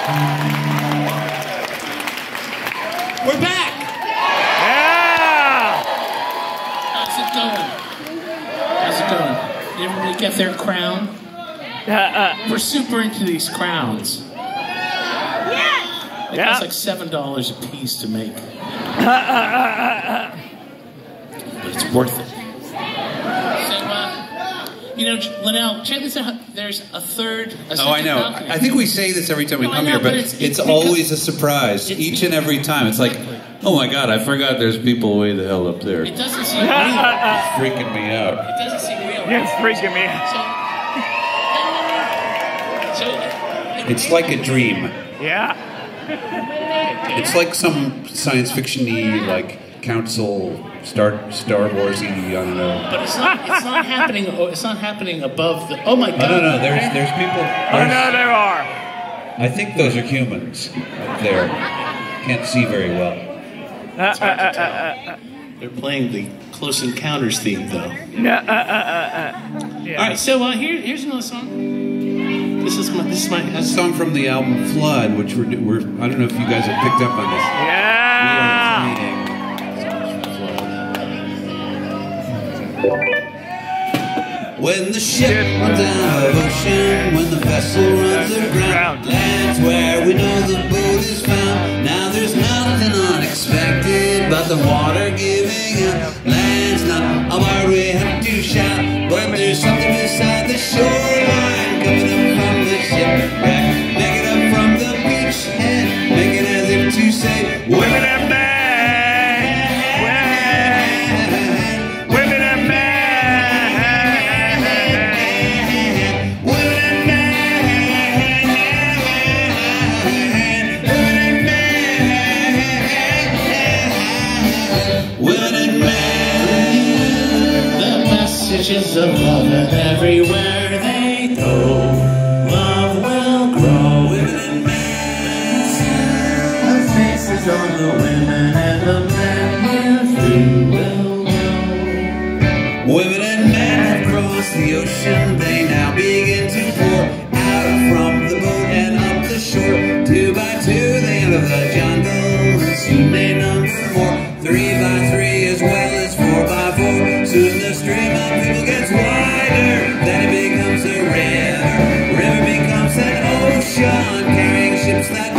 We're back! Yeah! How's it going? How's it going? Did everybody get their crown? We're super into these crowns. It costs like $7 a piece to make. But it's worth it. So, you know, Linnell, check this out. There's a third. Oh, I know. Balcony. I think we say this every time we come here, but it's always a surprise. Each and every time. It's like, oh my God, I forgot there's people way the hell up there. It doesn't seem real. It's freaking me out. It doesn't seem real. Yeah, it's freaking me out. It's like a dream. Yeah. It's like some science fiction-y, like council, Star Wars-y, I don't know. But it's not happening. It's not happening above the. Oh my God! No. There's people. Oh no, there are. I think those are humans up there. Can't see very well. They're playing the Close Encounters theme, though. Yeah. All right, so here's another song. This is my A song from the album Flood, which we're I don't know if you guys have picked up on this. When the ship runs out of ocean, when the vessel runs aground, lands where we know the boat is found. Now there's nothing unexpected but the water giving out. Land's not a bar we have to shout, but there's something beside the shoreline coming up from the shipwreck, making up from the beachhead, making as if to say, women and men. Messages of love, and everywhere they go, love will grow. Women and men, the faces on the women and the men too will know. Women and men across the ocean, they now begin to pour out from the boat and up the shore. 2 by 2 they enter the jungle, and soon they number more. 3 by 3 as well as 4 by 4. Soon the stream of people gets wider, then it becomes a river. River becomes an ocean, carrying ships that